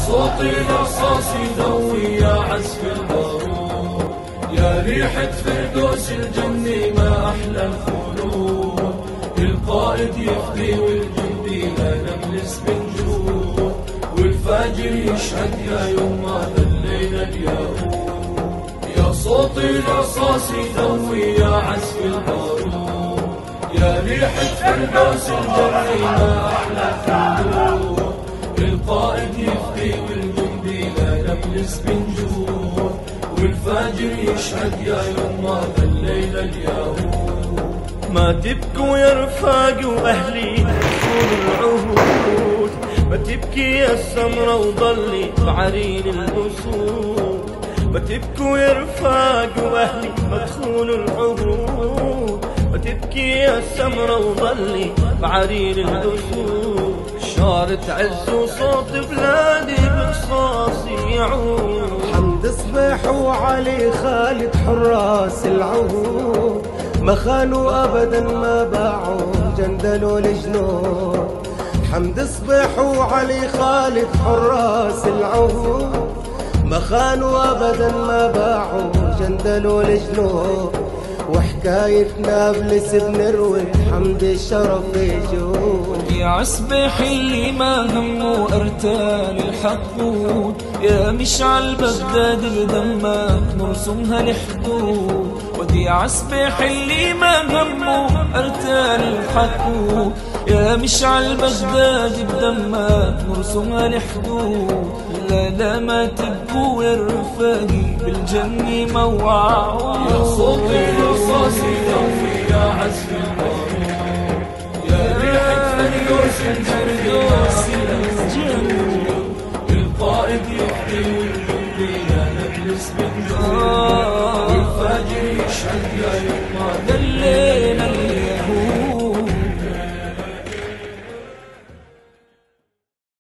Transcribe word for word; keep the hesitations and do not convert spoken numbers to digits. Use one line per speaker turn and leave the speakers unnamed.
صوت الرصاص يدوي يا عزف البارود، يا ريحة فردوس الجنة ما أحلى الخلود. القائد يفدي والجندي لا نجلس بنجود، والفاجر يشهد يا يوم ما ذلينا اليهود. يا صوت الرصاص يدوي يا عزف البارود، يا ريحة فردوس الجنة ما أحلى الخلود. القائد يفدي والجندي لا نجلس بنجود، والفاجر يشهد يا يوم ما ذلينا اليهود.
ما تبكوا يا رفاقي واهلي طول العهود، ما تبكي يا السمرة وضلي بعرين الأسود. ما تبكوا يا رفاقي واهلي مدخول العهود، ما تبكي يا السمرة وضلي بعرين الأسود. شارة عز وصوت بلادي برصاصي يعود.
حمد صبيح وعلي خالد حراس العهود، ما خانوا ابدا ما باعوا جندلوا الجنود. حمد صبيح وعلي خالد حراس العهود، ما خانوا ابدا ما باعوا جندلوا الجنود. وحكاية نابلس بنروي حمد الشرف يجود.
يا عصبيح اللي ما همه ارتال الحقود، يا مشعل بغداد بدمك نرسمها الحدود. ودي عصبيح اللي ما همه ارتال الحقود، يا مشعل بغداد بدمك نرسمها الحدود. لا لا ما تبكوا يا رفاقي بالجنة موعود. يا صوت الرصاص يدوي يا عزف البارود، يا ريحة فردوس الجنة. القائد يفدي والجندي لا نجلس بنجود، والفاجر يشهد يا يوم ما